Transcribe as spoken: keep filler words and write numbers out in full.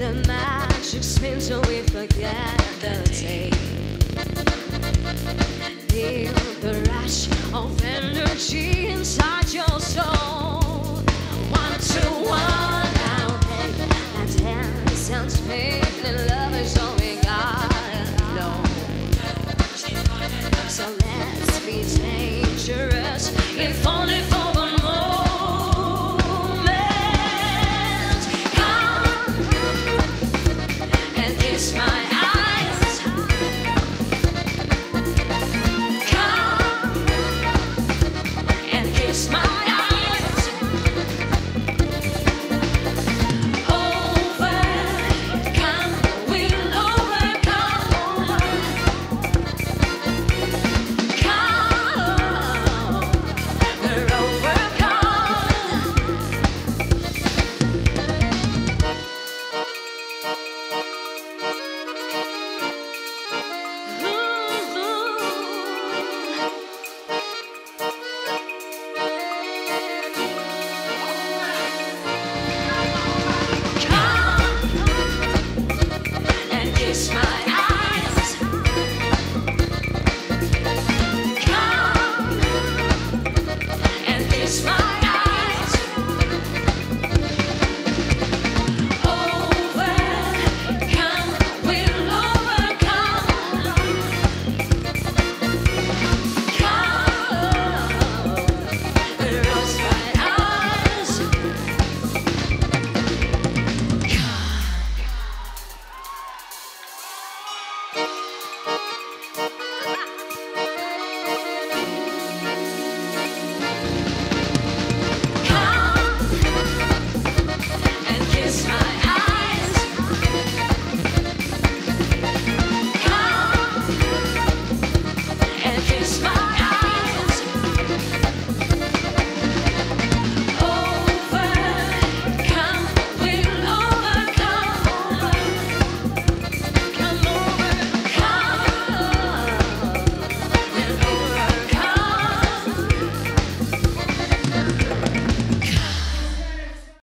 the magic spins so we forget the day. Feel the rush of energy inside your soul. One to one now, babe. That dance sounds me. And love is all we got. No. So let's be dangerous. If only for one moment. Come and kiss my eyes. Come and kiss my eyes. Overcome, we'll overcome. Come, we're overcome. Come and kiss my eyes. Come and kiss my eyes.